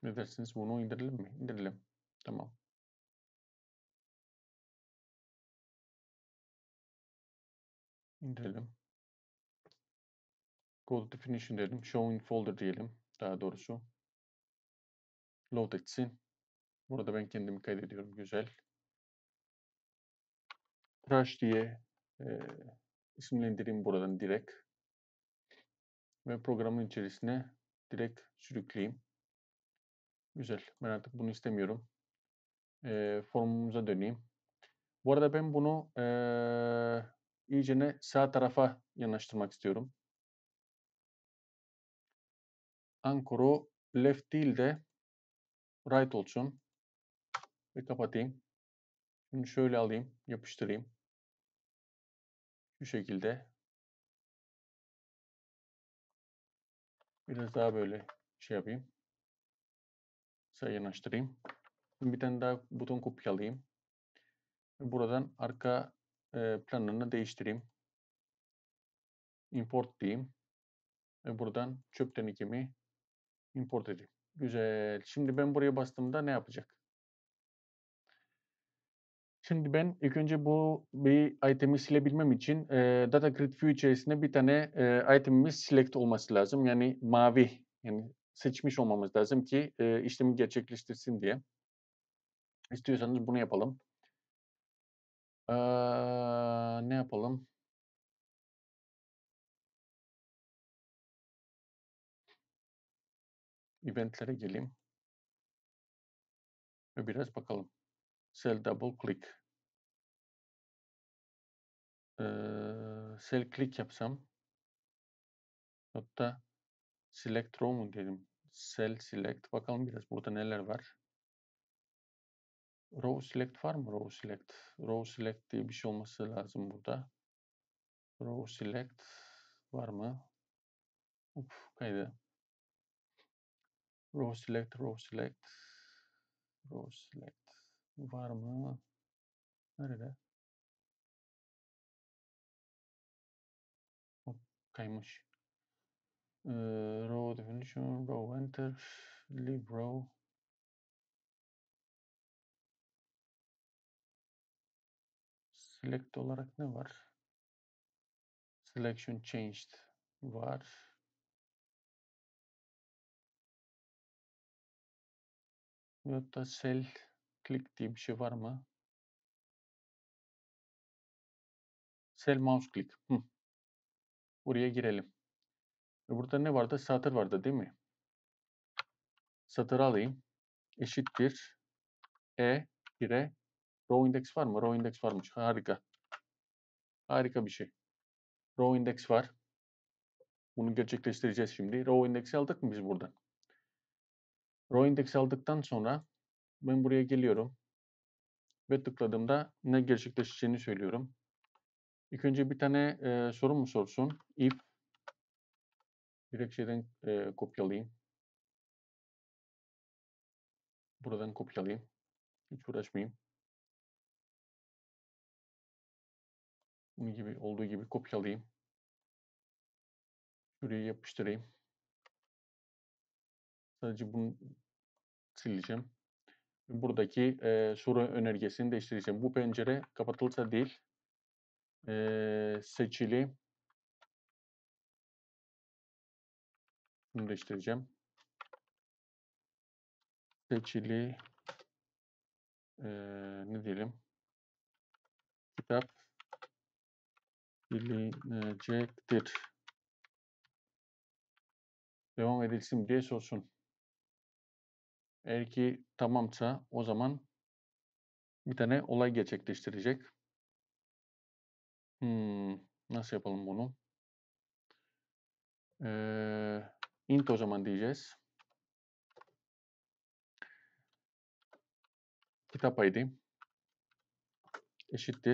Ne dersiniz? Bunu indirelim mi? İndirelim. Tamam. İndirelim. Go to definition dedim. Show in folder diyelim. Daha doğrusu. Load etsin. Burada ben kendimi kaydediyorum. Güzel. Trash diye isimlendireyim buradan direkt. Ve programın içerisine direkt sürükleyeyim. Güzel. Ben artık bunu istemiyorum. Formumuza döneyim. Bu arada ben bunu iyicene sağ tarafa yanaştırmak istiyorum. Anchoru left değil de right olsun. Ve kapatayım. Şimdi şöyle alayım, yapıştırayım. Şu şekilde. Biraz daha böyle şey yapayım. Sağa yanaştırayım. Şimdi bir tane daha buton kopyalayayım. Buradan arka planını değiştireyim. Import diyeyim. Ve buradan çöp tenekemi import edeyim. Güzel. Şimdi ben buraya bastığımda ne yapacak? Şimdi ben ilk önce bu bir itemi silebilmem için Data Grid View içerisinde bir tane itemimiz select olması lazım. Yani mavi, yani seçmiş olmamız lazım ki işlemi gerçekleştirsin diye. İstiyorsanız bunu yapalım. Ne yapalım? Eventlere geleyim. Ve biraz bakalım. Cell double click. Cell click yapsam. Hatta select row mu dedim. Cell select. Bakalım biraz burada neler var. Row select var mı? Row select. Row select diye bir şey olması lazım burada. Row select var mı? Kaydı. Row select, row select. Row select var mı? Nerede? Hop, kaymış. Row definition, row enter, leave row. Select olarak ne var? Selection changed var. Veyahut da cell click diye bir şey var mı? Cell mouse click. Buraya girelim. Burada ne vardı? Satır vardı değil mi? Satırı alayım. Eşittir. Row index var mı? Row index varmış. Harika. Harika bir şey. Row index var. Bunu gerçekleştireceğiz şimdi. Row index'i aldık mı biz buradan? Row index aldıktan sonra ben buraya geliyorum. Ve tıkladığımda ne gerçekleşeceğini söylüyorum. İlk önce bir tane soru mu sorsun? If direkt şeyden kopyalayayım. Buradan kopyalayayım. Hiç uğraşmayayım. Bunun gibi olduğu gibi kopyalayayım. Şuraya yapıştırayım. Sadece bunu sileceğim. Buradaki soru önergesini değiştireceğim. Bu pencere kapatılsa değil, seçili. Bunu değiştireceğim. Seçili ne diyelim? Kitap bilinecektir. Devam edilsin diye sorsun. Eğer ki tamamsa o zaman bir tane olay gerçekleştirecek. Nasıl yapalım bunu? Int o zaman diyeceğiz. Kitap ID eşittir.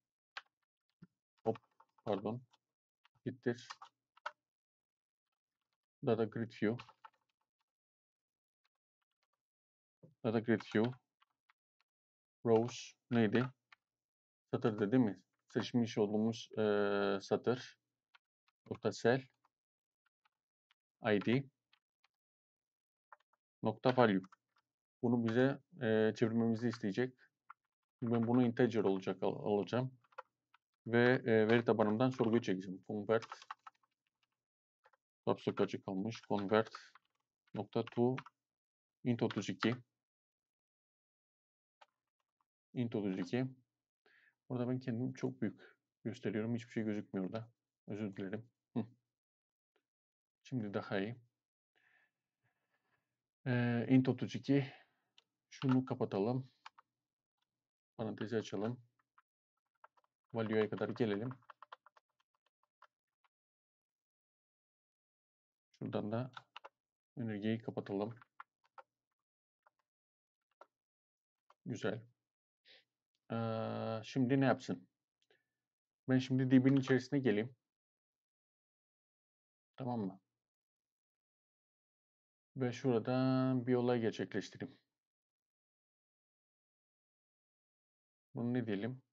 Pardon. Eşittir. Data grid view. Data grid view. Rows neydi? Satırdı değil mi? Seçmiş olduğumuz satır. Nokta cell ID nokta value. Bunu bize çevirmemizi isteyecek. Ben bunu integer olacak alacağım. Ve veri tabanımdan sorguyu çekeceğim. Convert kapsak açık kalmış. Convert nokta to int 32 int 32. Burada ben kendimi çok büyük gösteriyorum. Hiçbir şey gözükmüyor orada. Özür dilerim. Şimdi daha iyi. Int 32. Şunu kapatalım. Parantezi açalım. Value'ya kadar gelelim. Şuradan da önergeyi kapatalım. Güzel. Şimdi ne yapsın? Ben şimdi DB'nin içerisine geleyim. Tamam mı? Ve şuradan bir olay gerçekleştireyim. Bunu ne diyelim?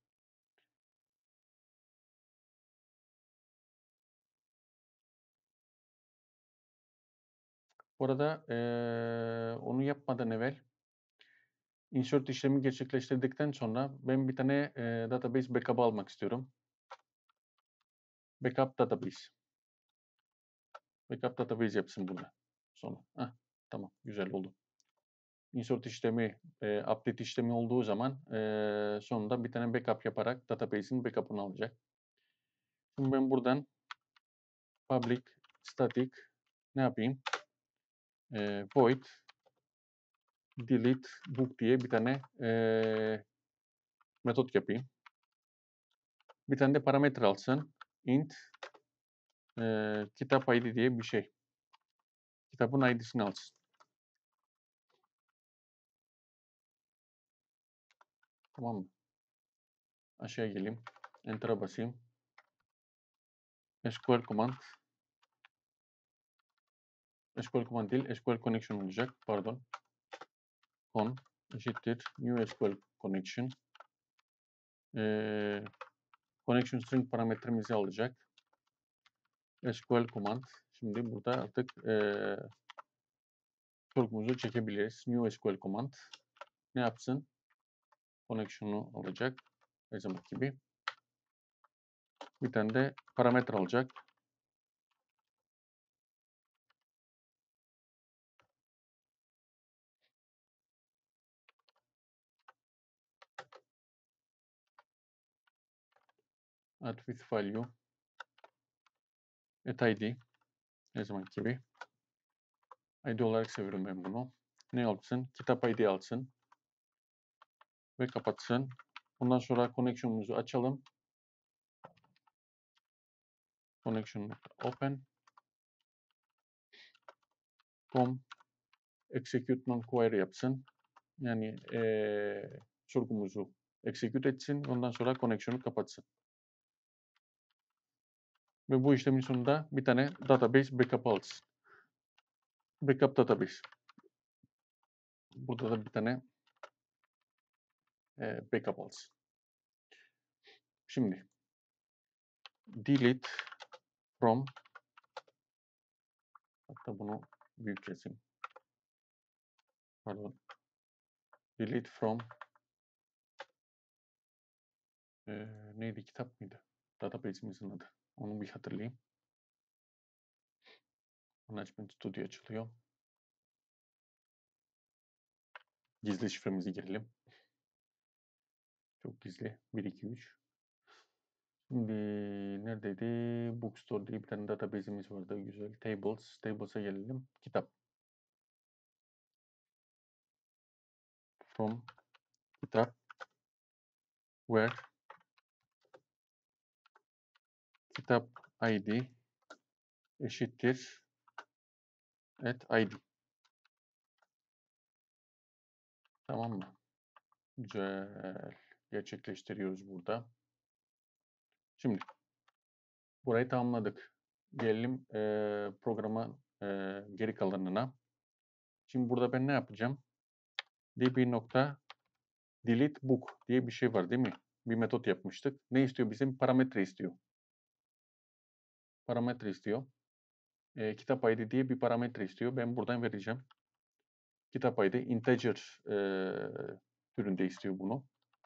Bu arada onu yapmadan evvel insert işlemi gerçekleştirdikten sonra ben bir tane database backup almak istiyorum. Backup database. Backup database yapsın burada. Sonra. Tamam. Güzel oldu. Insert işlemi, update işlemi olduğu zaman sonunda bir tane backup yaparak database'in backup'ını alacak. Şimdi ben buradan public static ne yapayım? Void delete book diye bir tane metot yapayım. Bir tane de parametre alsın. Int kitap ID diye bir şey. Kitabın ID'sini alsın. Tamam mı? Aşağı geleyim. Enter'a basayım. SQL command. SQL command değil, SQL connection olacak. Pardon. Con eşittir new SQL connection. Connection string parametremizi alacak. SQL command. Şimdi burada artık sorgumuzu çekebiliriz. New SQL command. Ne yapsın? Connection'u alacak. Her zaman gibi. Bir tane de parametre alacak. Add with value. At ID. Her zaman gibi. ID olarak seviyorum ben bunu. Ne alsın? Kitap ID alsın. Ve kapatsın. Bundan sonra connection'umuzu açalım. Connection open. Tom execute non-query yapsın. Yani sorgumuzu execute etsin. Ondan sonra connection'u kapatsın. Ve bu işlemin sonunda bir tane database backup alsın. Backup database. Burada da bir tane backup alsın. Şimdi delete from, hatta bunu büyük resim. Pardon. Delete from neydi, kitap mıydı? Database'imizin adı. Onu bir hatırlayayım. Management Studio açılıyor. Gizli şifremizi girelim. Çok gizli. 1, 2, 3. Şimdi neredeydi? Bookstore diye bir tane database'imiz vardı. Güzel. Tables. Tables'a gelelim. Kitap. From kitap. Where kitap ID eşittir at ID. Tamam mı? Güzel. Gerçekleştiriyoruz burada. Şimdi burayı tamamladık. Gelelim programın geri kalanına. Şimdi burada ben ne yapacağım? db.delete book diye bir şey var değil mi? Bir metot yapmıştık. Ne istiyor bizim? Parametre istiyor. Parametre istiyor. Kitap ID diye bir parametre istiyor. Ben buradan vereceğim. Kitap ID integer türünde istiyor bunu.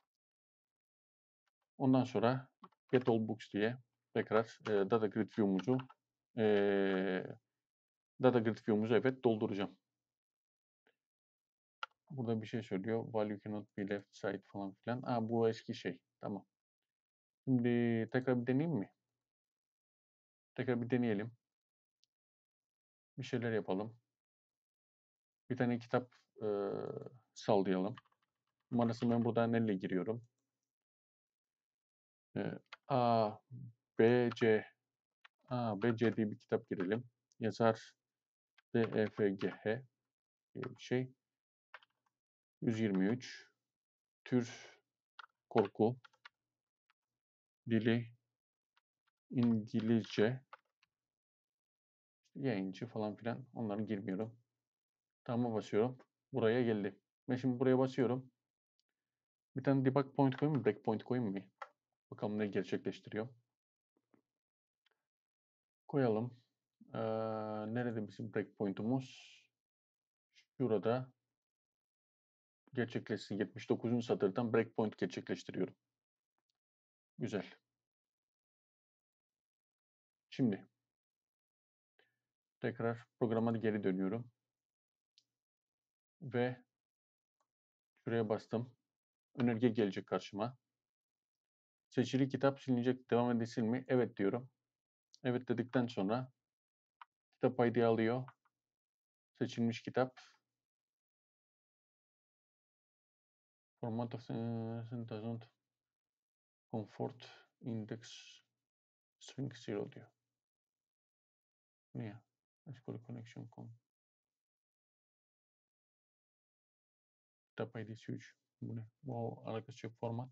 Ondan sonra get all books diye tekrar data grid view'umuzu evet dolduracağım. Burada bir şey söylüyor. Value cannot be left side falan filan. Bu eski şey. Tamam. Şimdi tekrar bir deneyeyim mi? Tekrar bir deneyelim. Bir şeyler yapalım. Bir tane kitap sallayalım. Numarasını ben burada neyle giriyorum? A, B, C. B, C diye bir kitap girelim. Yazar D, E, F, G, H diye bir şey. 123. Tür korku. Dili İngilizce. Yayıncı falan filan. Onları girmiyorum. Tamam'a basıyorum. Buraya geldi. Ben şimdi buraya basıyorum. Bir tane debug point koyayım mı? Breakpoint koyayım mı? Bakalım ne gerçekleştiriyor. Koyalım. Nerede bizim breakpoint'umuz? Şurada gerçekleşsin. 79. satırdan breakpoint gerçekleştiriyorum. Güzel. Şimdi tekrar programa geri dönüyorum. Ve şuraya bastım. Önerge gelecek karşıma. Seçili kitap silinecek, devam edilsin mi? Evet diyorum. Evet dedikten sonra kitap ID alıyor. Seçilmiş kitap. Format of doesn't comfort index string 0 diyor. Niye? SQL connection kitap ID'si 3. Bu ne? Bu alakası yok format.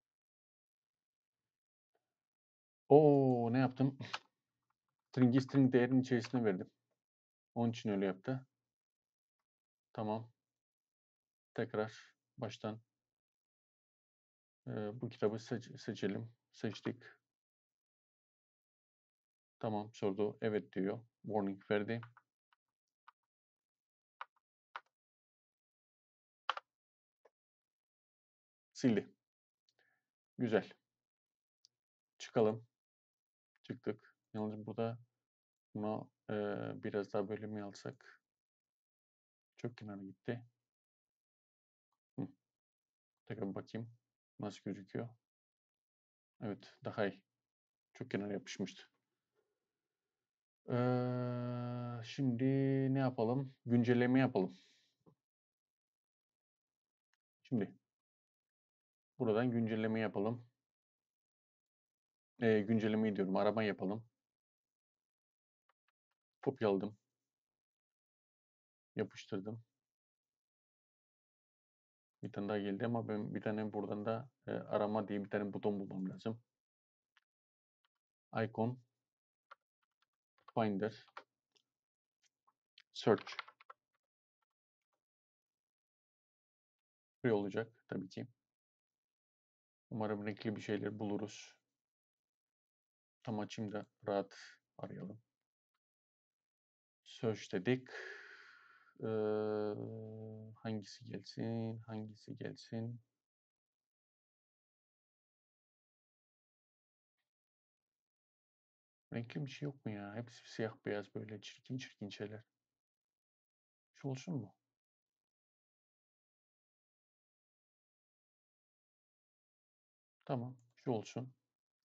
Ne yaptım? String'i string değerinin içerisine verdim. Onun için öyle yaptı. Tamam. Tekrar baştan bu kitabı seçelim. Seçtik. Tamam sordu. Evet diyor. Warning verdi. Sildi. Güzel. Çıkalım. Çıktık. Yalnız burada buna biraz daha böyle mi alsak? Çok kenara gitti. Tekrar bakayım. Nasıl gözüküyor? Evet. Daha iyi. Çok kenara yapışmıştı. Şimdi ne yapalım? Güncelleme yapalım. Şimdi buradan güncelleme yapalım. Güncellemeyi diyorum. Arama yapalım. Kopyaladım. Yapıştırdım. Bir tane daha geldi ama ben bir tane buradan da arama diye bir tane buton bulmam lazım. Icon, Finder, Search. Free olacak tabii ki. Umarım renkli bir şeyler buluruz. Tam açayım da rahat arayalım. Search dedik. Hangisi gelsin? Hangisi gelsin? Renkli bir şey yok mu ya? Hepsi siyah beyaz böyle çirkin çirkin şeyler. Şu olsun mu? Tamam. Şu olsun.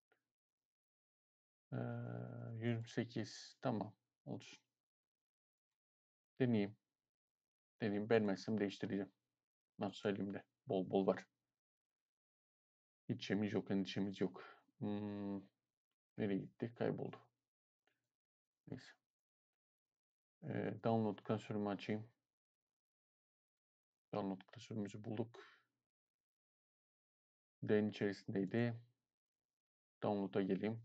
28. Tamam. Olsun. Deneyeyim. Deneyeyim. Beğenmezsem değiştireceğim. Nasıl elimde? Bol bol var. Hiç şeyimiz yok. Endişemiz yok. Nereye gitti? Kayboldu. Neyse. Download klasörümü açayım. Download klasörümüzü bulduk. D'nin içerisindeydi. Download'a geleyim.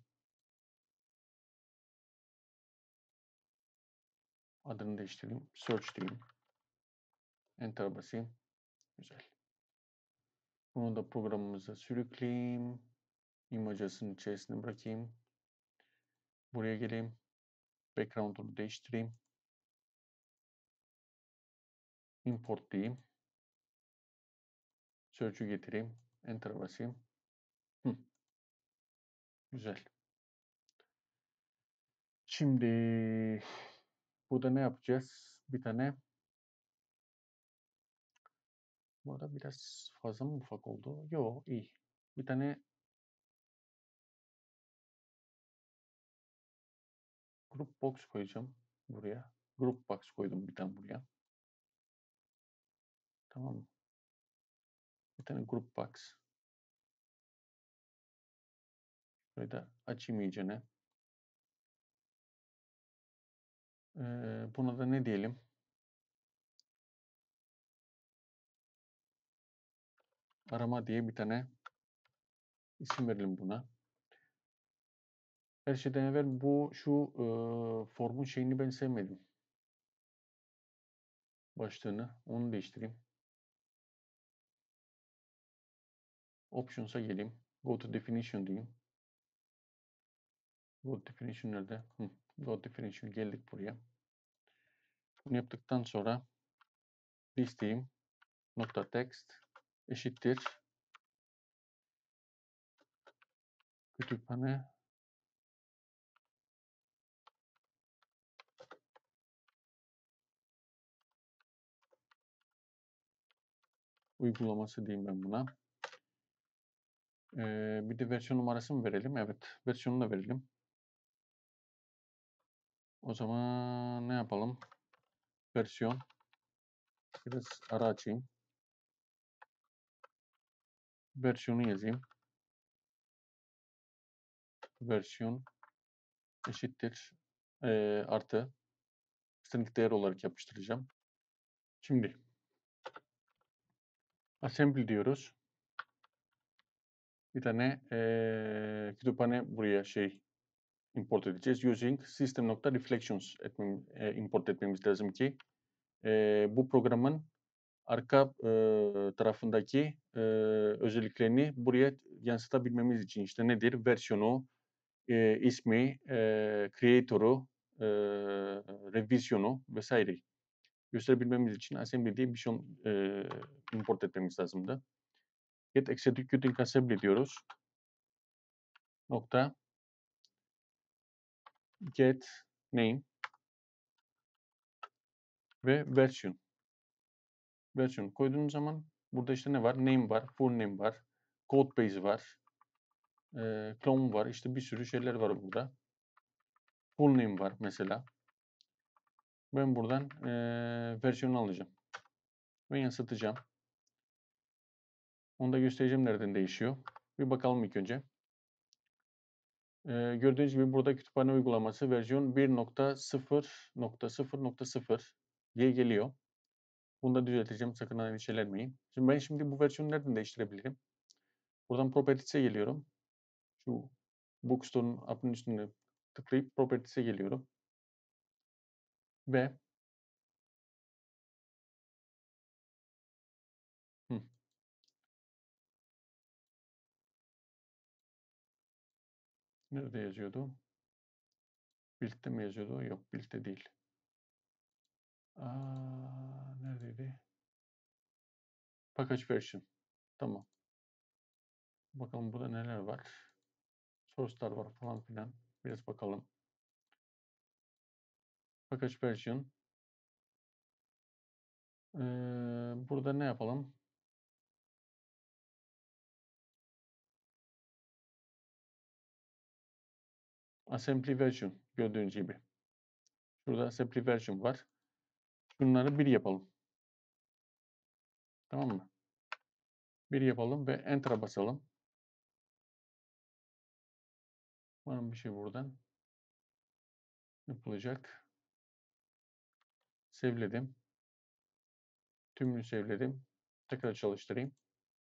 Adını değiştireyim. Search diyeyim. Enter basayım. Güzel. Bunu da programımıza sürükleyeyim. Images'ın içerisine bırakayım. Buraya geleyim. Background'unu değiştireyim. Import diyeyim. Search'ü getireyim. Enter basayım. Hı. Güzel. Şimdi burada ne yapacağız? Bir tane, bu arada biraz fazla mı ufak oldu? Yo, iyi. Bir tane group box koyacağım buraya. Group box koydum bir tane buraya. Tamam mı? Bir tane group box. Şöyle de açayım iyicene. Buna da ne diyelim? Arama diye bir tane isim verelim buna. Her şeyden evvel şu formun şeyini ben sevmedim. Başlığını. Onu değiştireyim. Options'a geleyim. Go to definition diyeyim. Go to definition nerede? Go to definition geldik buraya. Bunu yaptıktan sonra this diyeyim. Nokta text eşittir. Kütüphane uygulaması diyeyim ben buna. Bir de versiyon numarası mı verelim? Evet. Versiyonunu da verelim. O zaman ne yapalım? Versiyon. Biraz ara açayım. Versiyonu yazayım. Versiyon eşittir. Artı. String değer olarak yapıştıracağım. Şimdi assembly diyoruz. Bir tane kütüphane buraya import edeceğiz. Using system.reflections import etmemiz lazım ki bu programın arka tarafındaki özelliklerini buraya yansıtabilmemiz için işte nedir? Versiyonu, ismi, creator'u, revizyonu vesaire gösterebilmemiz için assembly diye bir şey import etmemiz lazımdı. Get executing assembly diyoruz. Nokta get name ve version. Version koyduğunuz zaman burada işte ne var? Name var, full name var, code base var, clone var. İşte bir sürü şeyler var burada. Full name var mesela. Ben buradan versiyonu alacağım ve yansıtacağım. Onu da göstereceğim nereden değişiyor. Bir bakalım ilk önce. Gördüğünüz gibi burada kütüphane uygulaması versiyon 1.0.0.0 diye geliyor. Bunu da düzelteceğim. Sakın endişelenmeyin. Şimdi bu versiyonu nereden değiştirebilirim? Buradan Properties'e geliyorum. Şu Bookstore'un app'ın üstüne tıklayıp Properties'e geliyorum. Ve nerede yazıyordu? Build'de mi yazıyordu? Yok, Build'de değil. Neredeydi? Package version. Tamam. Bakalım burada neler var. Source'lar var falan filan. Biraz bakalım. Package version. Burada ne yapalım? Assembly version gördüğünüz gibi. Burada assembly version var. Bunları bir yapalım. Tamam mı? Bir yapalım ve Enter'a basalım. Var mı bir şey buradan? Yapılacak. Sevledim. Tümünü sevledim. Tekrar çalıştırayım.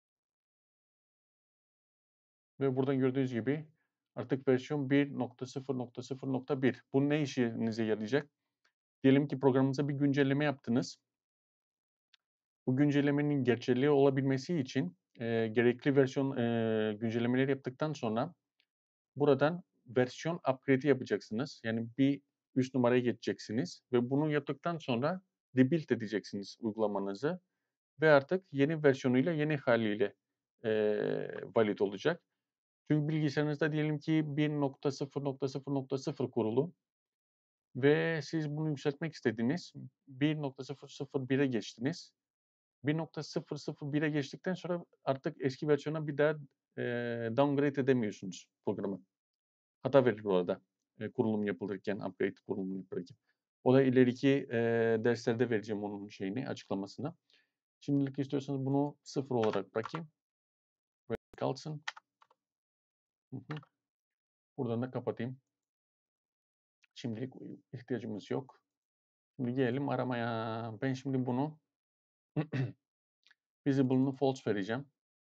Ve buradan gördüğünüz gibi artık versiyon 1.0.0.1. Bu ne işinize yarayacak? Diyelim ki programınıza bir güncelleme yaptınız. Bu güncellemenin geçerli olabilmesi için gerekli versiyon güncellemeleri yaptıktan sonra buradan versiyon upgrade'i yapacaksınız. Yani bir üst numaraya geçeceksiniz ve bunu yaptıktan sonra rebuild edeceksiniz uygulamanızı ve artık yeni versiyonuyla, yeni haliyle valid olacak. Çünkü bilgisayarınızda diyelim ki 1.0.0.0 kurulu ve siz bunu yükseltmek istediniz. 1.001'e geçtiniz. 1.001'e geçtikten sonra artık eski versiyona bir daha downgrade edemiyorsunuz programı. Hata verir orada kurulum yapılırken, upgrade kurulumu yapılırken. O da ileriki derslerde vereceğim onun şeyini, açıklamasını. Şimdilik istiyorsanız bunu 0 olarak bırakayım. Böyle kalsın. Hı hı. Buradan da kapatayım. Şimdilik ihtiyacımız yok. Şimdi gelelim aramaya. Ben şimdi bunu visible'ını false vereceğim.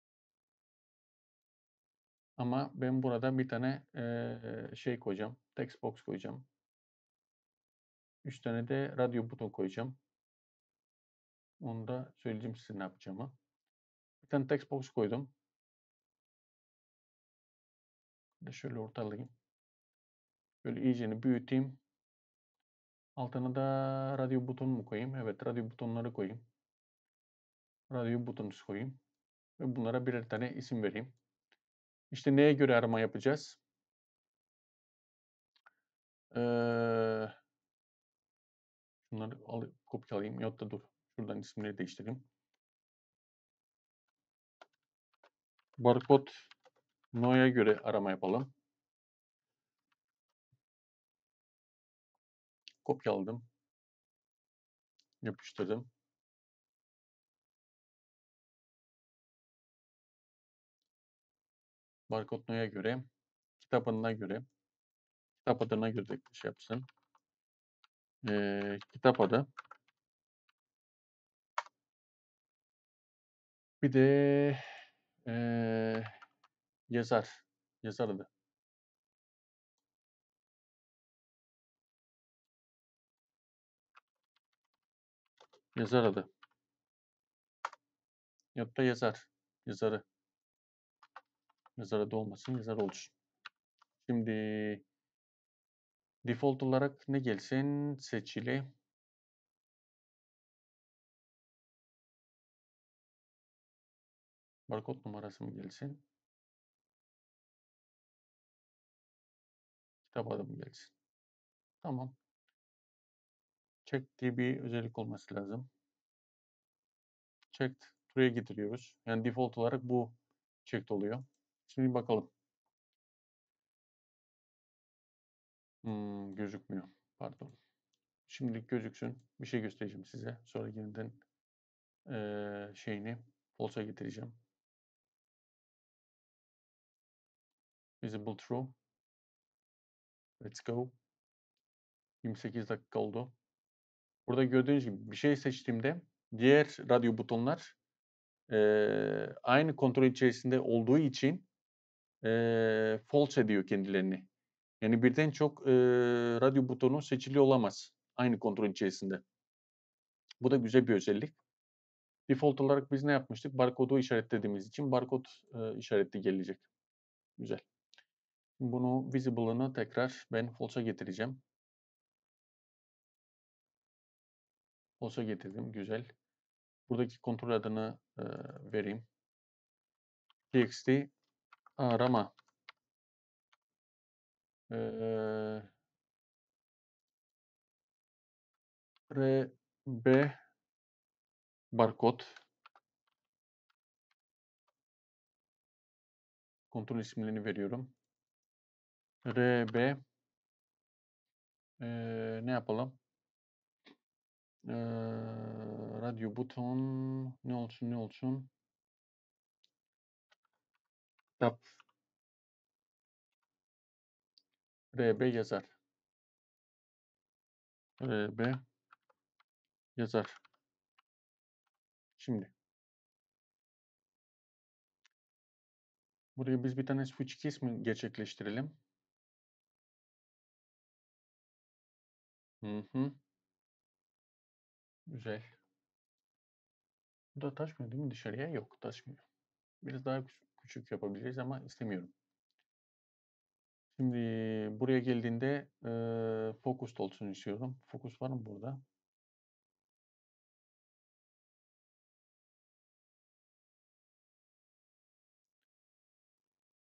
Ama ben burada bir tane şey koyacağım. Text box koyacağım. 3 tane de radyo buton koyacağım. Onu da söyleyeceğim size ne yapacağımı. Bir tane text box koydum. Şöyle ortalayayım. Böyle iyicene büyüteyim. Altına da radyo butonu mu koyayım? Evet, radyo butonları koyayım. Radyo butonu koyayım. Ve bunlara birer tane isim vereyim. İşte neye göre arama yapacağız? Şunları kopyalayayım. Yok da dur. Şuradan isimleri değiştireyim. Barkod no'ya göre arama yapalım. Kopyaladım. Yapıştırdım. Barkod no'ya göre, kitap adına göre, kitap adına göre de şey yapsın. Kitap adı. Bir de yazar. Yazar adı. Yazar adı. Ya da yazar. Yazarı. Yazar adı olmasın. Yazar olsun. Şimdi default olarak ne gelsin? Seçili. Barkod numarası mı gelsin? Kitap adı mı gelsin? Tamam. Check diye bir özellik olması lazım. Checked buraya getiriyoruz. Yani default olarak bu checked oluyor. Şimdi bakalım. Gözükmüyor. Pardon. Şimdilik gözüksün. Bir şey göstereceğim size. Sonra yeniden şeyini false'a getireceğim. Visible true. Let's go. 28 dakika oldu. Burada gördüğünüz gibi bir şey seçtiğimde diğer radyo butonlar aynı kontrol içerisinde olduğu için false ediyor kendilerini. Yani birden çok radyo butonu seçili olamaz aynı kontrol içerisinde. Bu da güzel bir özellik. Default olarak biz ne yapmıştık? Barkodu işaretlediğimiz için barkod işareti gelecek. Güzel. Bunu visible'ını tekrar ben false'a getireceğim. False'a getirdim. Güzel. Buradaki kontrol adını vereyim. Txt arama. RB barkod. Kontrol isimlerini veriyorum. RB ne yapalım? Radyo buton ne olsun ne olsun? Tab RB yazar. RB yazar. Şimdi buraya biz bir tane switch key ismi gerçekleştirelim. Hı hı. Güzel. Bu da taşmıyor değil mi dışarıya? Yok, taşmıyor. Biraz daha küçük yapabiliriz ama istemiyorum. Şimdi buraya geldiğinde focused olsun istiyorum. Focus var mı burada?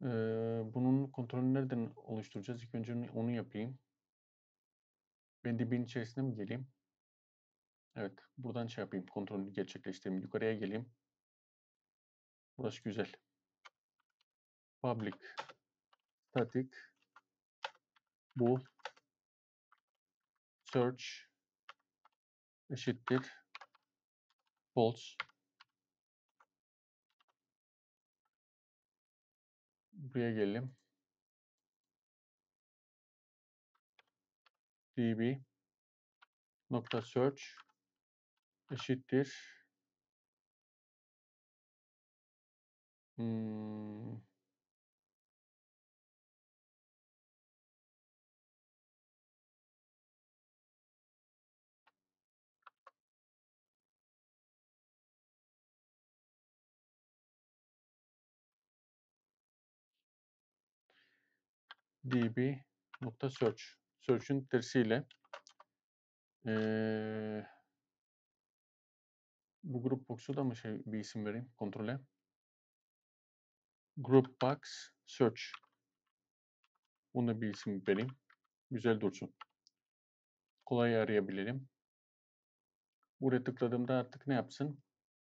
Bunun kontrolünü nereden oluşturacağız? İlk önce onu yapayım. Ben dibin içerisine mi geleyim? Evet, buradan şey yapayım, kontrolünü gerçekleştireyim. Yukarıya geleyim. Burası güzel. Public static bool search eşittir false. Buraya gelelim. db nokta search eşittir db nokta search. Search'ün tersiyle bu group box'u da mı bir isim vereyim kontrole? Group box search. Buna bir isim vereyim. Güzel dursun. Kolay arayabilelim. Buraya tıkladığımda artık ne yapsın?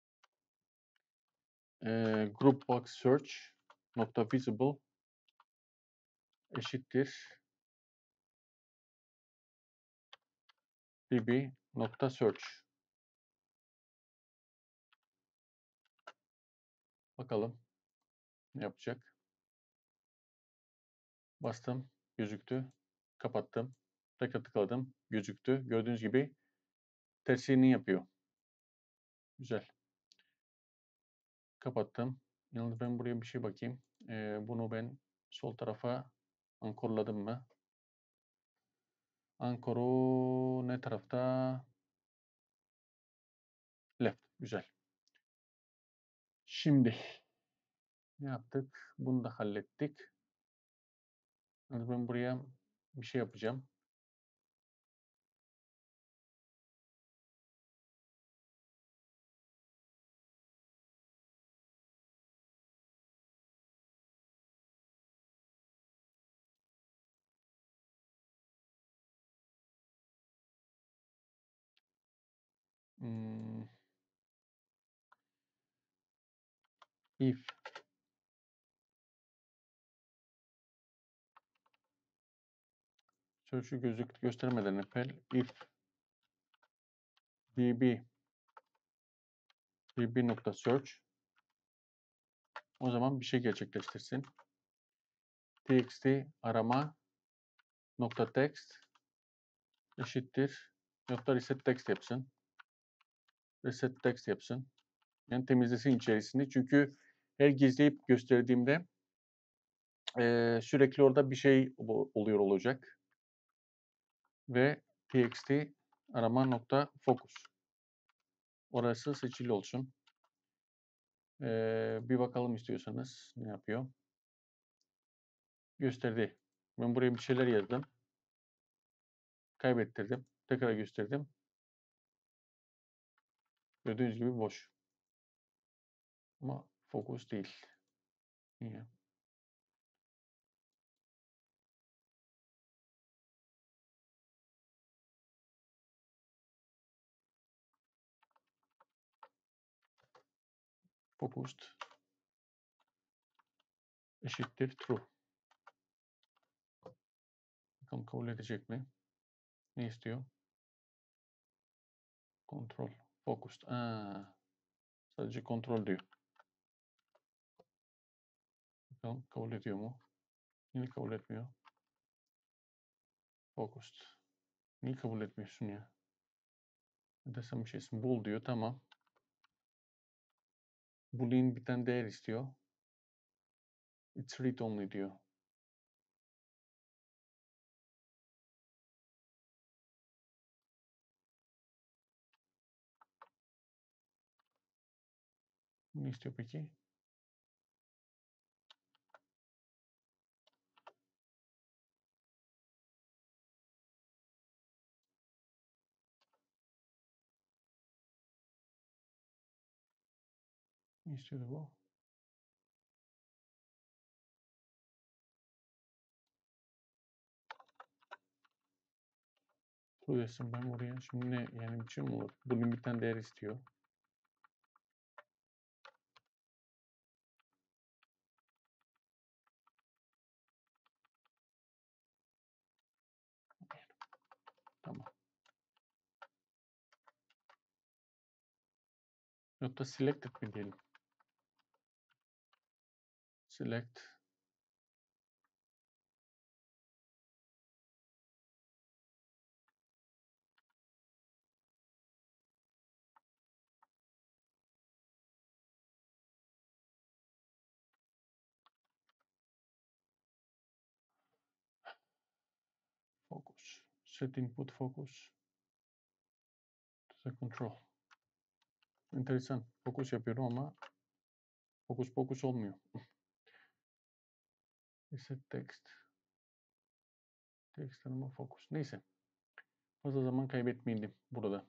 Group box search nokta visible eşittir db nokta search. Bakalım ne yapacak? Bastım, gözüktü. Kapattım. Tekrar tıkladım, gözüktü. Gördüğünüz gibi tersini yapıyor. Güzel. Kapattım. Yalnız ben buraya bir şey bakayım. Bunu ben sol tarafa ankorladım mı? Ankoru ne tarafta? Left. Güzel. Şimdi ne yaptık? Bunu da hallettik. Yalnız ben buraya bir şey yapacağım. If sözcüğü göstermeden evvel if db nokta search o zaman bir şey gerçekleştirsin. Txt arama nokta text eşittir nokta reset text yapsın. Reset text yapsın. Yani temizlesin içerisini. Çünkü her gizleyip gösterdiğimde sürekli orada bir şey oluyor olacak. Ve txt arama nokta focus. Orası seçili olsun. Bir bakalım istiyorsanız ne yapıyor. Gösterdi. Ben buraya bir şeyler yazdım. Kaybettirdim. Tekrar gösterdim. Gördüğünüz gibi boş. Ama focus değil. Niye? Focused eşittir true. Bakalım kabul edecek mi? Ne istiyor? Control. Focused. Sadece kontrol diyor. Bakalım kabul ediyor mu? Yine kabul etmiyor. Focused. Niye kabul etmiyorsun ya? Desem bir şeysin. Bool diyor. Tamam. Boolean bir tane değer istiyor. It's read only diyor. Ne istiyor peki? Ne istiyordu bu? True desem ben buraya. Şimdi ne? Yani bir şey mi olur? Bunun bir tane değer istiyor. Tamam. Yok da selected mi diyelim? Select. Focus. Set input focus. To the control. Enteresan. Fokus yapıyorum ama fokus olmuyor. Set text. Text tanıma fokus. Neyse. Fazla zaman kaybetmeyelim burada.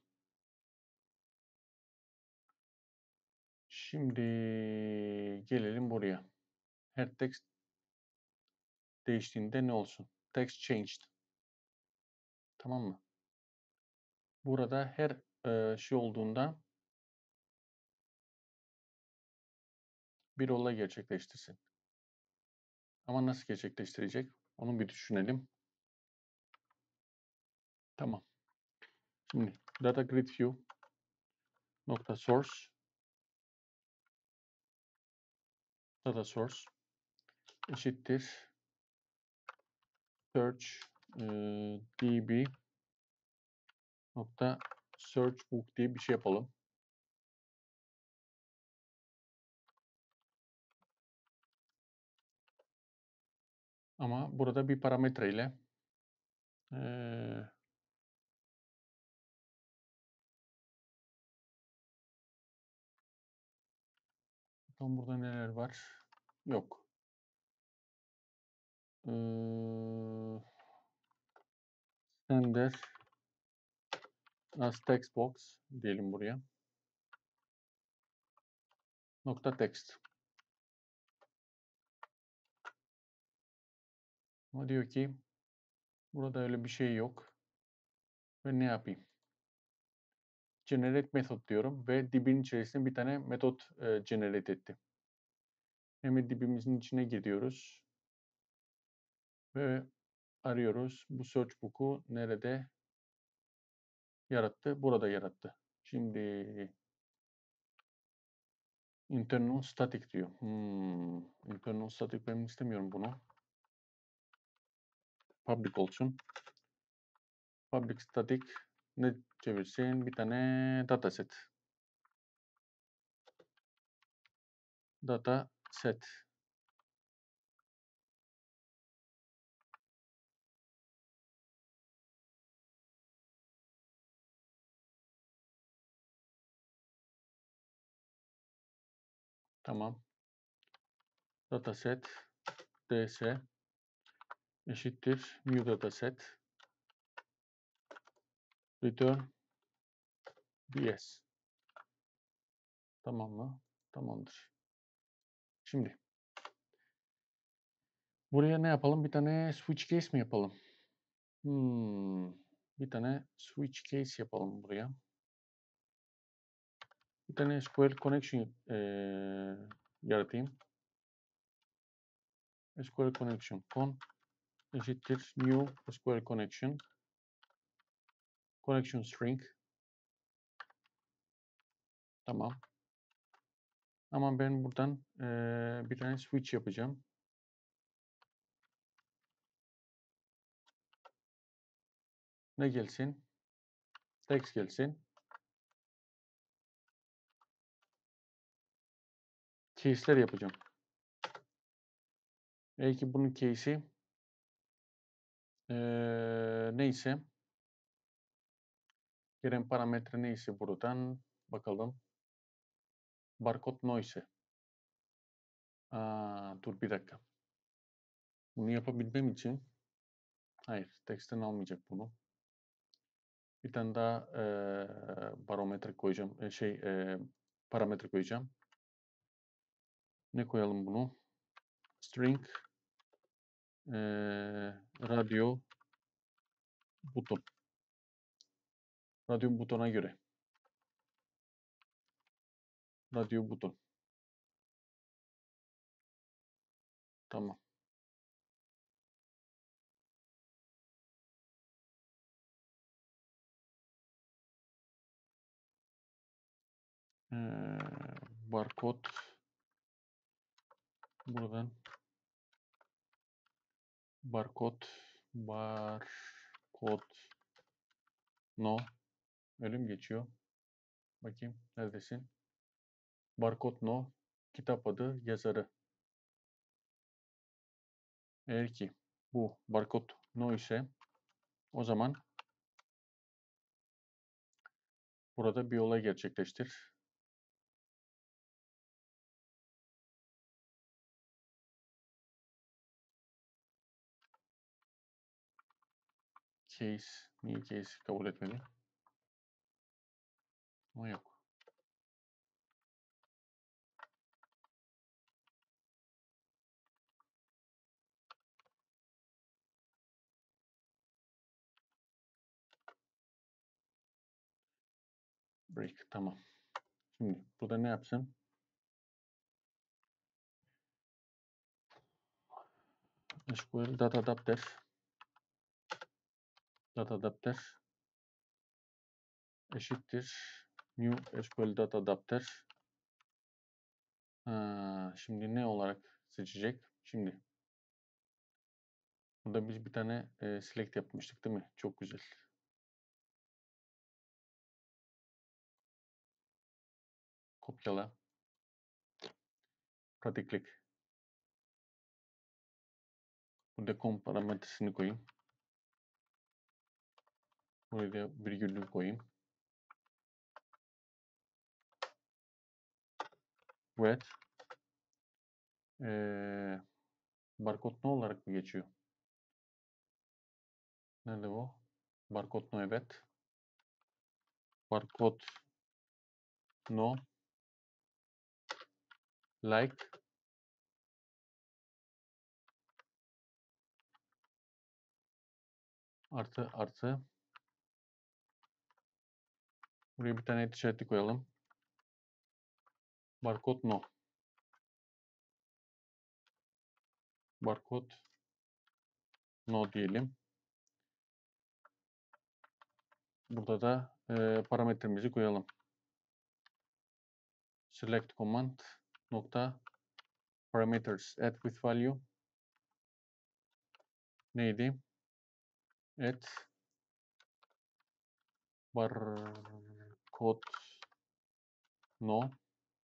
Şimdi gelelim buraya. Her text değiştiğinde ne olsun? Text changed. Tamam mı? Burada her şey olduğunda bir olay gerçekleştirsin. Ama nasıl gerçekleştirecek? Onu bir düşünelim. Tamam. Şimdi data grid view nokta source data source eşittir search db nokta search book diye bir şey yapalım. Ama burada bir parametre ile bakalım burada neler var. Yok. Sender as text box diyelim buraya. Nokta text. Ama diyor ki burada öyle bir şey yok. Ve ne yapayım? Generate method diyorum ve dibin içerisinde bir tane metot generate etti. Hemen dibimizin içine gidiyoruz. Ve arıyoruz. Bu search book'u nerede yarattı? Burada yarattı. Şimdi internal static diyor. Internal static ben istemiyorum bunu. Public olsun. Public static ne çevirsin? Bir tane dataset. Dataset. Tamam. Dataset ds eşittir new dataset return ds. Tamam mı? Tamamdır. Şimdi buraya ne yapalım? Bir tane switch case mi yapalım? Bir tane switch case yapalım buraya. Bir tane SQL connection yaratayım. SQL connection con eşittir new SQL connection connection string. Tamam. Ama ben buradan bir tane switch yapacağım. Ne gelsin? Text gelsin. Case'ler yapacağım. Belki bunun case'i neyse gelen parametre neyse buradan bakalım. Barcode noise. Dur bir dakika. Bunu yapabilmem için hayır, text'ten almayacak bunu. Bir tane daha barometre koyacağım. Parametre koyacağım. Ne koyalım bunu? String radyo buton. Radyo butona göre. Radyo buton. Tamam. Barkod. Buradan barkod no. Öyle mi geçiyor? Bakayım neredesin? Barkod no. Kitap adı, yazarı. Eğer ki bu barkod no ise o zaman burada bir olay gerçekleştir. Case. Niye case kabul etmedi? Ama yok. Break. Tamam. Şimdi burada ne yapsın? SQL data adapter. Data adapter eşittir new SQL data adapter. Şimdi ne olarak seçecek? Şimdi burada biz bir tane select yapmıştık değil mi? Çok güzel. Kopyala. Pratiklik. Burada com parametresini koyayım. Buraya da virgülü koyayım. Evet. Barkod ne olarak mı geçiyor? Nerede bu? Barkod no evet. Barkod no like artı buraya bir tane işareti koyalım. Barkod no. Barkod no diyelim. Burada da parametremizi koyalım. Select command nokta parameters add with value neydi? Add barcode no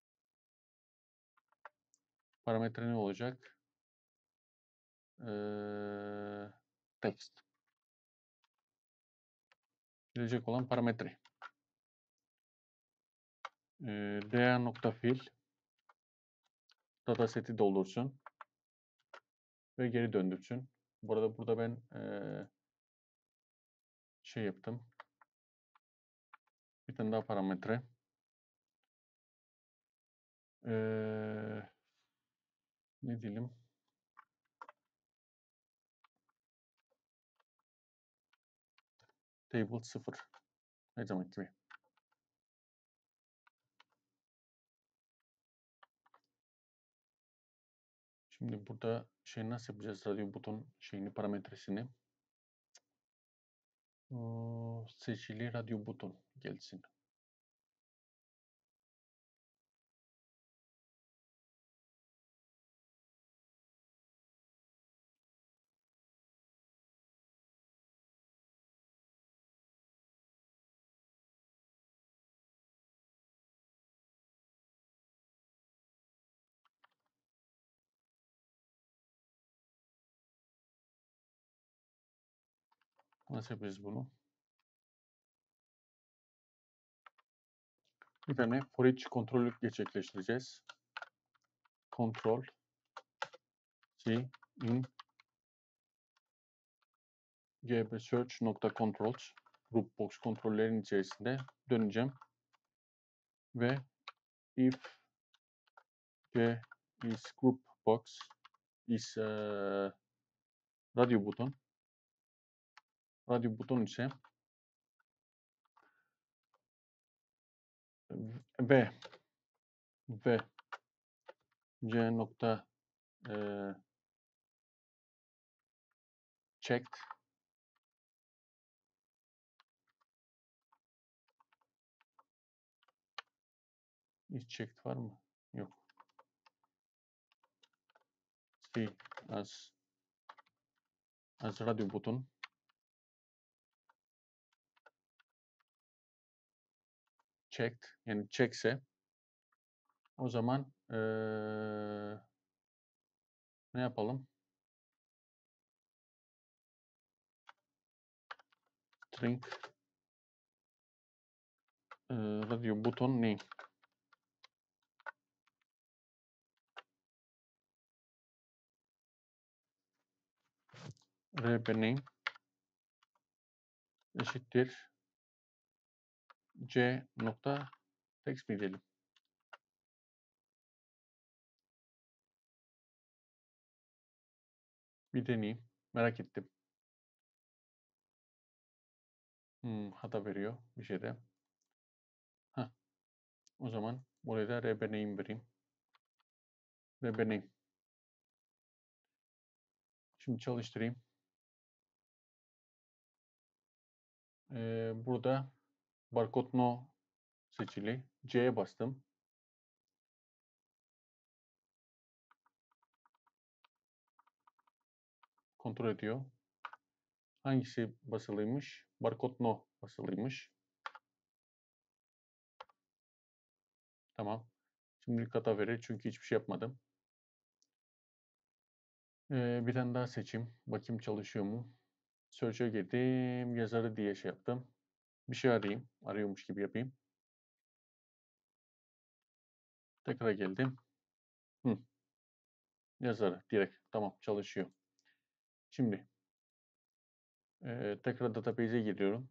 parametre ne olacak? Text. Gelecek olan parametre. Değer.fill dataseti doldursun ve geri döndürsün. Burada ben şey yaptım. Bir tane daha parametre. Ne diyelim? Table 0. Ne zaman gibi. Şimdi burada şey nasıl yapacağız? Radyo buton şeyini parametresini. Seçili radyo buton gelsin. Nasıl yapacağız bunu? Bir tane for each kontrolü gerçekleştireceğiz. Control C in gb search nokta controls group box kontrollerin içerisinde döneceğim ve if g is group box is radyo buton ise V V C nokta checked is checked var mı? Yok. C as radio button checked yani checkse o zaman ne yapalım? String radio button name rb name eşittir c nokta text mi diyelim? Bir deneyeyim. Merak ettim. Hata veriyor bir şeyde. Heh. O zaman buraya da rb name vereyim. Rb name. Şimdi çalıştırayım. Burada barcode no seçili. C'ye bastım. Kontrol ediyor. Hangisi basılıymış? Barcode no basılıymış. Tamam. Şimdilik hata verir çünkü hiçbir şey yapmadım. Bir tane daha seçeyim. Bakayım çalışıyor mu? Search'e girdim. Yazarı diye şey yaptım. Bir şey arayayım. Arıyormuş gibi yapayım. Tekrar geldim. Yazarı direkt. Tamam çalışıyor. Şimdi tekrar database'e giriyorum.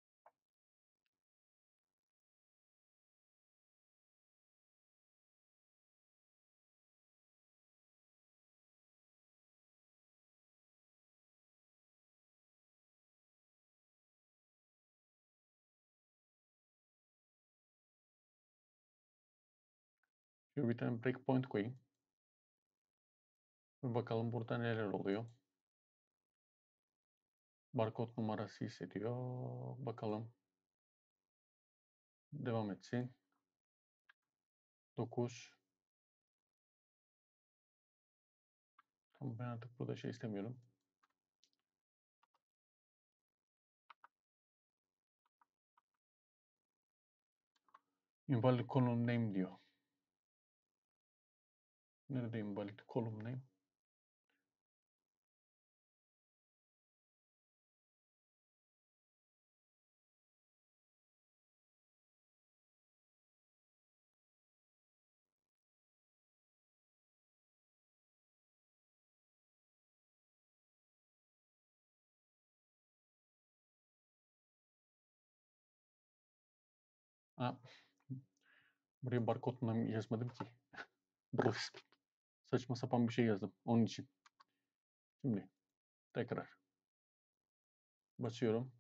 Şöyle bir tane breakpoint koyayım. Bir bakalım burada neler oluyor. Barkod numarası hissediyor. Bakalım. Devam etsin. 9. Tamam ben artık burada şey istemiyorum. Invalid column name diyor. Nerede invalid column name? Ha, buraya barkod name yazmadım ki. Saçma sapan bir şey yazdım. Onun için. Şimdi tekrar basıyorum.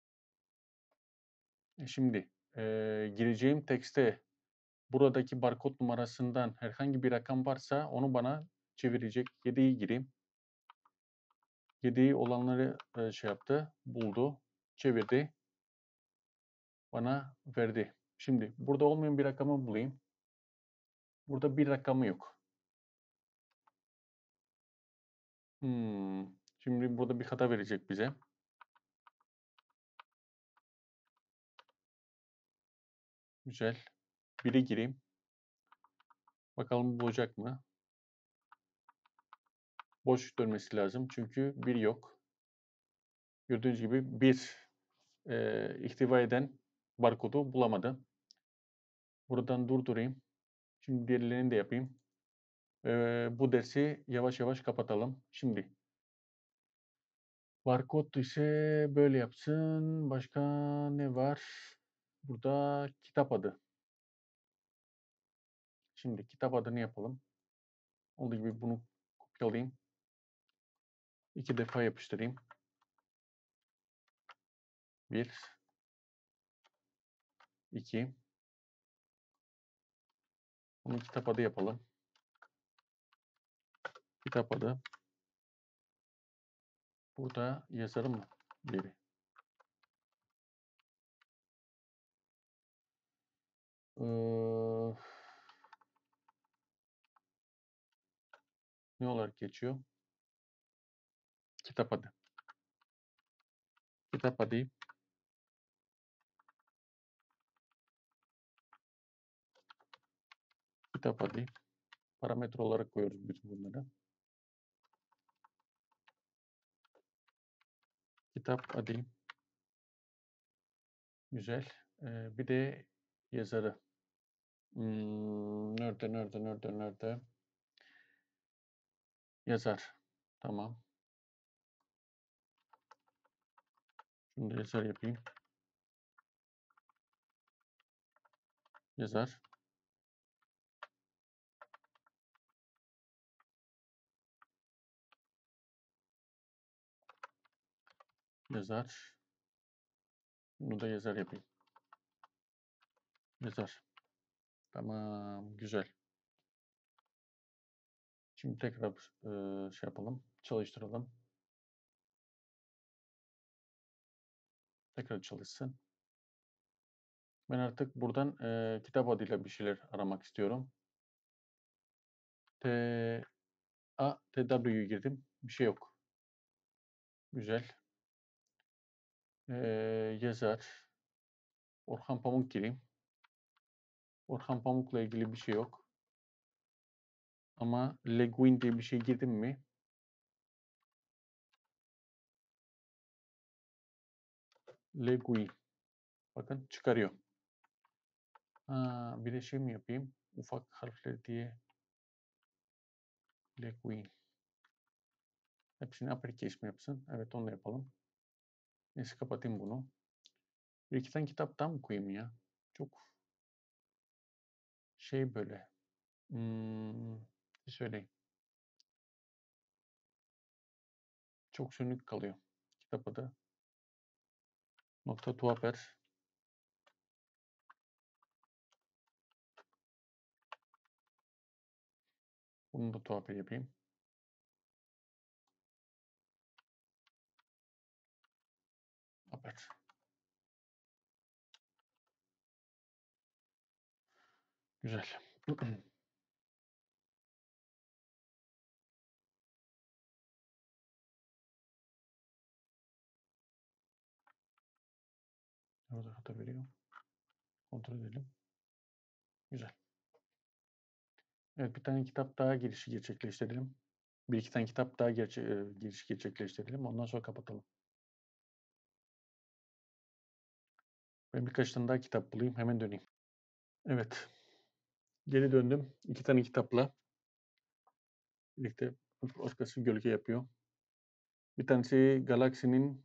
Şimdi gireceğim tekste buradaki barkod numarasından herhangi bir rakam varsa onu bana çevirecek. 7'yi gireyim. 7'yi olanları şey yaptı. Buldu. Çevirdi. Bana verdi. Şimdi burada olmayan bir rakamı bulayım. Burada bir rakamı yok. Şimdi burada bir hata verecek bize. Güzel. 1'e gireyim. Bakalım bulacak mı? Boş dönmesi lazım. Çünkü 1 yok. Gördüğünüz gibi 1 ihtiva eden barkodu bulamadı. Buradan durdurayım. Şimdi diğerlerini de yapayım. Bu dersi yavaş yavaş kapatalım. Şimdi barkod ise böyle yapsın. Başka ne var? Burada kitap adı. Şimdi kitap adını yapalım. Olduğu gibi bunu kopyalayayım. 2 defa yapıştırayım. 1 2 Bunu kitap adı yapalım. Kitap adı. Burada yazarım mı? Yeri. Ne olarak geçiyor? Kitap adı. Kitap adı. Kitap adı. Parametre olarak koyuyoruz bütün bunları. Kitap adı. Güzel. Bir de yazarı. Nerede? Yazar. Tamam. Şunu da yazar yapayım. Yazar. Yazar. Bunu da yazar yapayım. Yazar. Tamam. Güzel. Şimdi tekrar şey yapalım. Çalıştıralım. Tekrar çalışsın. Ben artık buradan kitap adıyla bir şeyler aramak istiyorum. TW'yu girdim. Bir şey yok. Güzel. Yazar. Orhan Pamuk gireyim. Orhan Pamuk'la ilgili bir şey yok. Ama Le Guin diye bir şey girdim mi? Le Guin. Bakın çıkarıyor. Bir de şey mi yapayım? Ufak harfler diye. Le Guin. Hepsini uppercase mi yapsın? Evet, onu da yapalım. Neyse, kapatayım bunu. Bir iki tane kitaptan mı koyayım ya? Çok şey böyle. Bir söyleyeyim. Çok sönük kalıyor. Kitap adı. Nokta Tuaper. Bunu da Tuaper yapayım. Tuaper. Güzel. Orada hata veriyor. Kontrol edelim. Güzel. Evet, bir tane kitap daha girişi gerçekleştirelim. Bir iki tane kitap daha giriş gerçekleştirelim. Ondan sonra kapatalım. Ben birkaç tane daha kitap bulayım. Hemen döneyim. Evet. Geri döndüm. İki tane kitapla birlikte başkası gölge yapıyor. Bir tanesi Galaxy'nin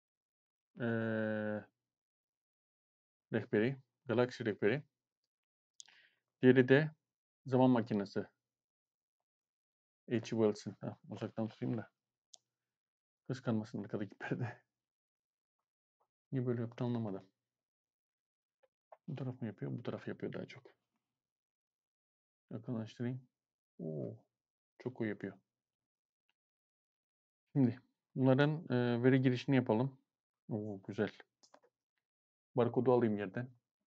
rehberi. Galaxy rehberi. Diğeri de Zaman Makinesi. H. Wells'in. Uzaktan tutayım da kıskanmasın arkadaki perde. Niye böyle yaptı anlamadım. Bu taraf mı yapıyor? Bu taraf yapıyor daha çok. Yakınlaştırayım. Oo, çok koyu yapıyor. Şimdi bunların veri girişini yapalım. Oo, güzel. Barkodu alayım yerden.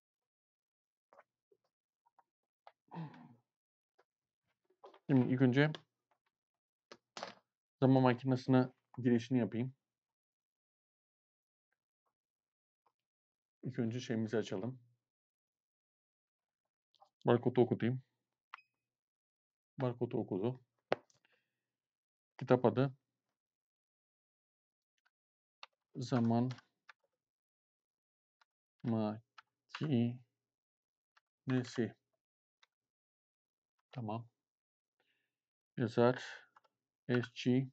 Şimdi ilk önce zaman makinesine girişini yapayım. İlk önce şeyimizi açalım. Barkodu okutayım. Barkodu okudu. Kitap adı Zaman Makinesi. Tamam. Yazar S.G.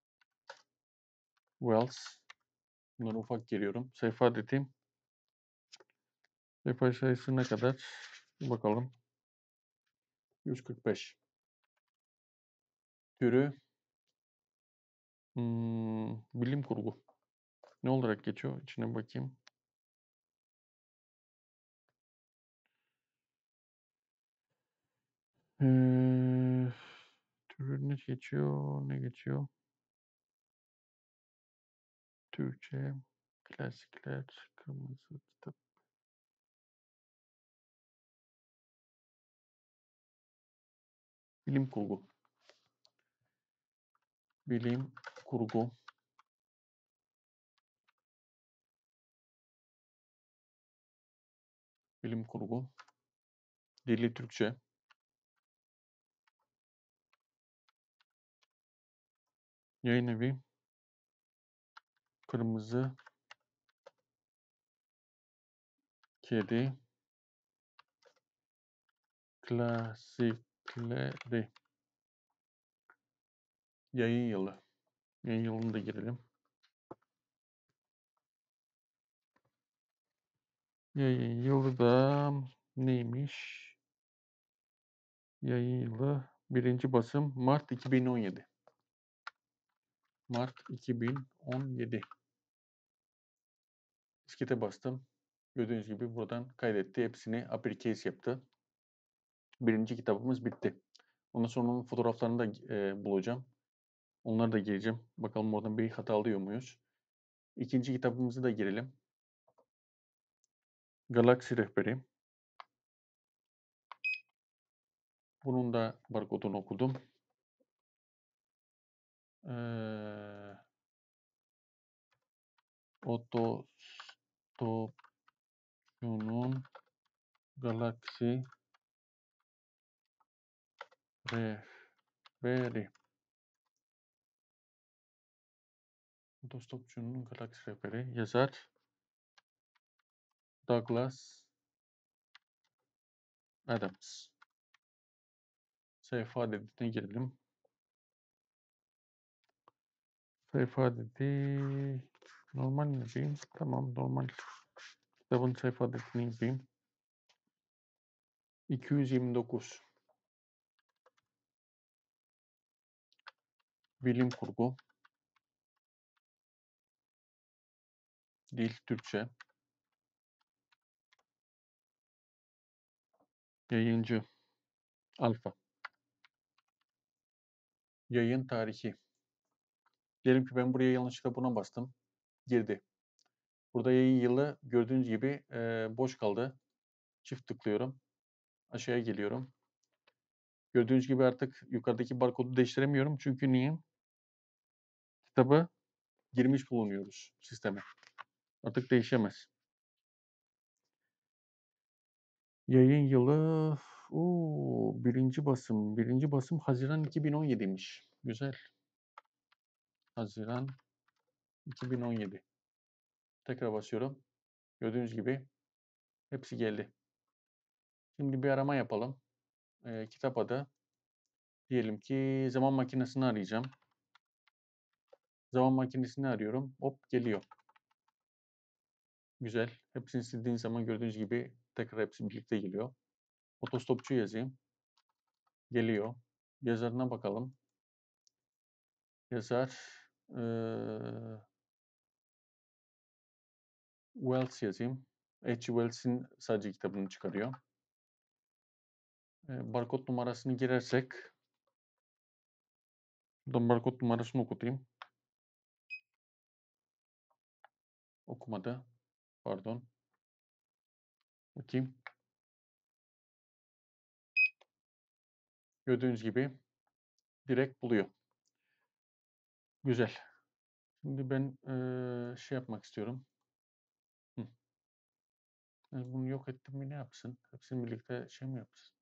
Wells. Bunları ufak geliyorum. Sayfa adeti. Sayfa sayısı ne kadar? Bakalım. 145. Türü bilim kurgu. Ne olarak geçiyor? İçine bakayım. Türü ne geçiyor? Ne geçiyor? Türkçe, klasikler, kırmızı kitap. Bilim kurgu. Bilim kurgu. Bilim kurgu. Dili Türkçe. Yayın evi. Kırmızı kedi. Klasikleri. Yayın yılı. Yayın yılını da girelim. Yayın yılı da neymiş? Yayın yılı birinci basım Mart 2017. Mart 2017. Diskete bastım. Gördüğünüz gibi buradan kaydetti. Hepsini uppercase yaptı. Birinci kitabımız bitti. Ondan sonra onun fotoğraflarını da bulacağım. Onları da gireceğim. Bakalım oradan bir hata alıyor muyuz? İkinci kitabımızı da girelim. Galaksi Rehberi. Bunun da barkodunu okudum. Otostopçunun Galaksi Rehberi. Otostopçunun Galaksi Rehberi. Yazar Douglas Adams. Sayfa adedine girelim. Sayfa adedi normal mi yazayım? Tamam, normal. Kitabın sayfa adedini yazayım. 229. Bilim kurgu. Dil Türkçe. Yayıncı Alfa. Yayın tarihi. Diyelim ki ben buraya yanlışlıkla buna bastım. Girdi. Burada yayın yılı gördüğünüz gibi boş kaldı. Çift tıklıyorum. Aşağıya geliyorum. Gördüğünüz gibi artık yukarıdaki barkodu değiştiremiyorum. Çünkü niye? Kitabı girmiş bulunuyoruz sisteme. Artık değişemez. Yayın yılı birinci basım. Birinci basım Haziran 2017'ymiş. Güzel. Haziran 2017. Tekrar basıyorum. Gördüğünüz gibi hepsi geldi. Şimdi bir arama yapalım. Kitap adı. Diyelim ki zaman makinesini arayacağım. Zaman makinesini arıyorum. Hop geliyor. Güzel. Hepsini sildiğin zaman gördüğünüz gibi tekrar hepsi birlikte geliyor. Otostopçu yazayım. Geliyor. Yazarına bakalım. Yazar Wells yazayım. H. Wells'in sadece kitabını çıkarıyor. Barkod numarasını girersek buradan barkod numarasını okutayım. Okumadı. Pardon. Bakayım. Gördüğünüz gibi direkt buluyor. Güzel. Şimdi ben şey yapmak istiyorum. Bunu yok ettim mi ne yapsın? Hepsini birlikte şey mi yapsın?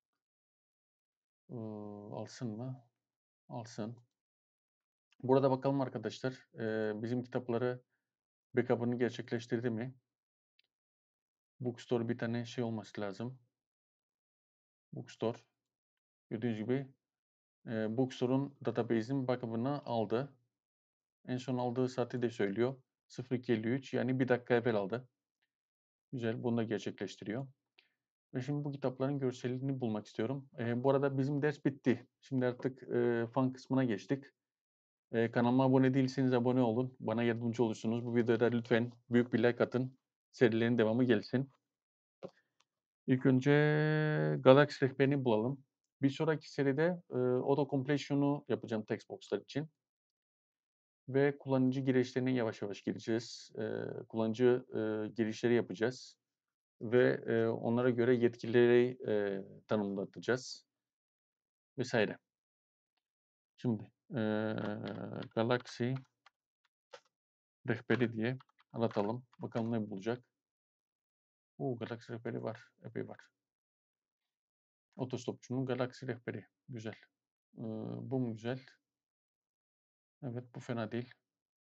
Alsın mı? Alsın. Burada bakalım arkadaşlar. Bizim kitapları backup'ını gerçekleştirdi mi? Bookstore bir tane şey olması lazım. Bookstore. Gördüğünüz gibi Bookstore'un database'in backup'ını aldı. En son aldığı saati de söylüyor. 02.53 yani bir dakika evvel aldı. Güzel. Bunu da gerçekleştiriyor. Ve şimdi bu kitapların görselini bulmak istiyorum. Bu arada bizim ders bitti. Şimdi artık fan kısmına geçtik. Kanalıma abone değilseniz abone olun. Bana yardımcı olursunuz. Bu videoda lütfen büyük bir like atın. Serilerin devamı gelsin. İlk önce Galaxy rehberini bulalım. Bir sonraki seride auto completion'u yapacağım textbox'lar için. Ve kullanıcı girişlerine yavaş yavaş gireceğiz. Kullanıcı girişleri yapacağız. Ve onlara göre yetkileri tanımlatacağız. Vesaire. Şimdi Galaxy rehberi diye aratalım. Bakalım ne bulacak. Galaxy rehberi var. Epey var. Otostopçunun Galaxy rehberi. Güzel. Bu mu güzel? Evet, bu fena değil.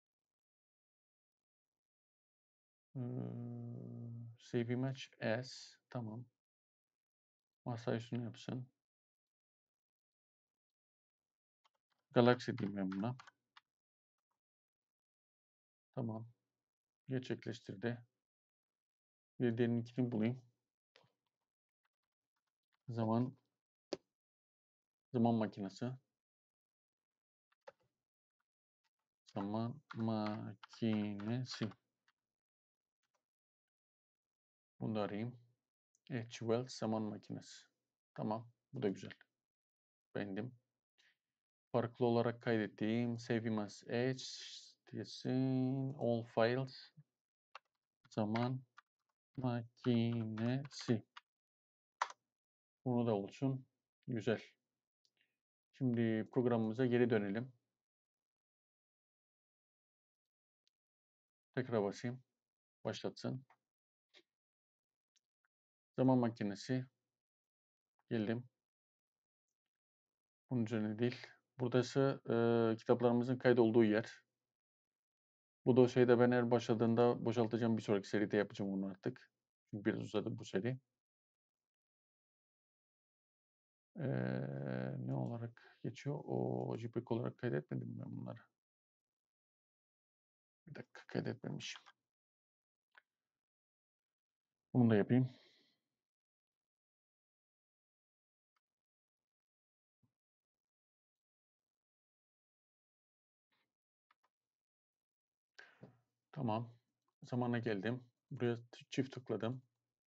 Save image as. Tamam. Masa üstüne yapsın. Galaxy diyeyim ben buna. Tamam. Gerçekleştirdi. Bir deninkini bulayım. Zaman makinesi. Zaman makinesi. Bunu da arayayım. H. zaman makinesi. Tamam. Bu da güzel. Beğendim. Farklı olarak kaydettiğim Save as H desin. All files. Zaman makinesi. Bunu da olsun. Güzel. Şimdi programımıza geri dönelim. Tekrar basayım. Başlatsın. Zaman makinesi. Geldim. Bunun üzerine değil. Burası kitaplarımızın kaydolduğu yer. Bu dosyayı da ben her başladığında boşaltacağım. Bir sonraki seride yapacağım onu artık. Çünkü biraz uzadı bu seri. Ne olarak geçiyor? JPEG olarak kaydetmedim ben bunları. Bir dakika, kaydetmemişim. Bunu da yapayım. Tamam. Zamana geldim. Buraya çift tıkladım.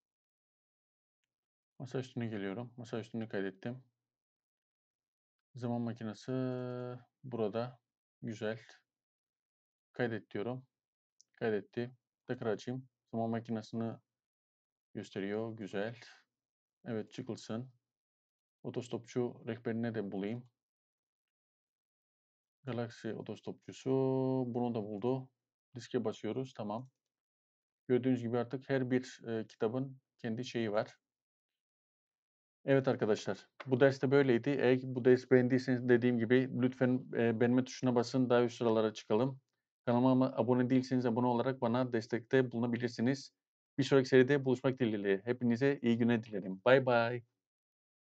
Masa üstüne geliyorum. Masa üstünü kaydettim. Zaman makinesi burada. Güzel. Kaydet diyorum. Kaydetti. Tekrar açayım. Zaman makinesini gösteriyor. Güzel. Evet, çıkılsın. Otostopçu rehberine de bulayım. Galaxy otostopçusu. Bunu da buldu. Diske basıyoruz. Tamam. Gördüğünüz gibi artık her bir kitabın kendi şeyi var. Evet arkadaşlar, bu ders de böyleydi. Eğer bu dersi beğendiyseniz dediğim gibi lütfen beğenme tuşuna basın, daha üst sıralara çıkalım. Kanalıma abone değilseniz abone olarak bana destekte bulunabilirsiniz. Bir sonraki seride buluşmak dileğiyle. Hepinize iyi günler dilerim. Bay bay.